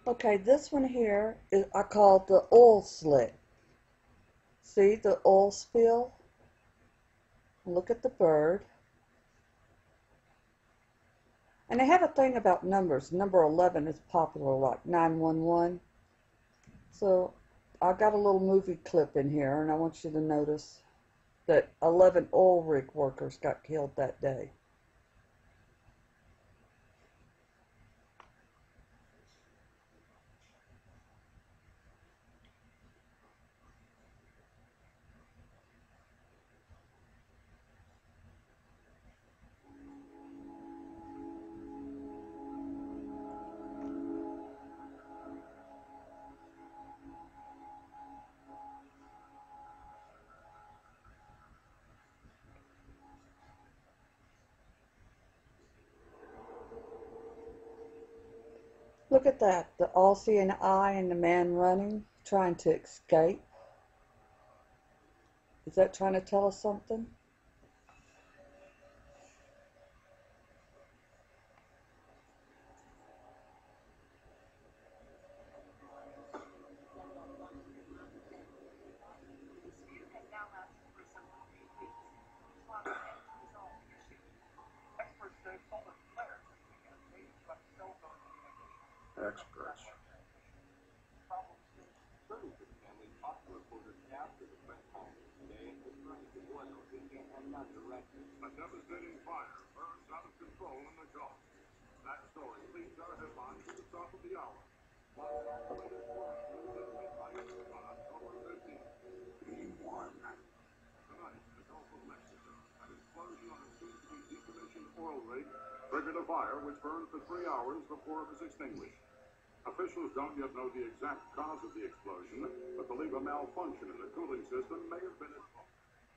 Okay, this one here is I call it the oil slick. See the oil spill? Look at the bird. And they have a thing about numbers. Number 11 is popular, like 911. So I got a little movie clip in here, and I want you to notice that 11 oil rig workers got killed that day. Look at that, the all-seeing eye and the man running, trying to escape. Is that trying to tell us something? Experts. A devastating fire burns out of control in the Gulf. That story leads our headlines to the top of the hour. Being warm. Tonight, the Gulf of Mexico, an explosion on a soon-to-be decommissioned oil rig triggered a fire which burned for 3 hours before it was extinguished. Officials don't yet know the exact cause of the explosion, but believe a malfunction in the cooling system may have been involved.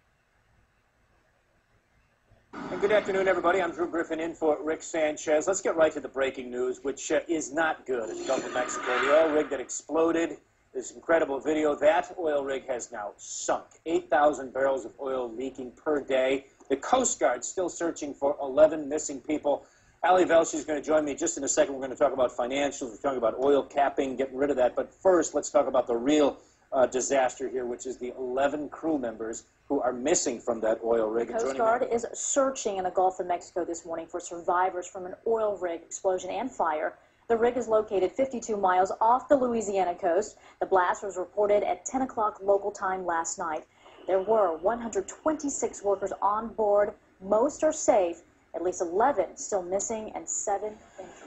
And good afternoon, everybody. I'm Drew Griffin in for Rick Sanchez. Let's get right to the breaking news, which is not good in the Gulf of Mexico. The oil rig that exploded, this incredible video, that oil rig has now sunk. 8,000 barrels of oil leaking per day. The Coast Guard's still searching for 11 missing people. Ali Velshi is going to join me just in a second. We're going to talk about financials. We're talking about oil capping, getting rid of that. But first, let's talk about the real disaster here, which is the 11 crew members who are missing from that oil rig. The Coast Guard is searching in the Gulf of Mexico this morning for survivors from an oil rig explosion and fire. The rig is located 52 miles off the Louisiana coast. The blast was reported at 10 o'clock local time last night. There were 126 workers on board. Most are safe. At least 11 still missing and 7 injured.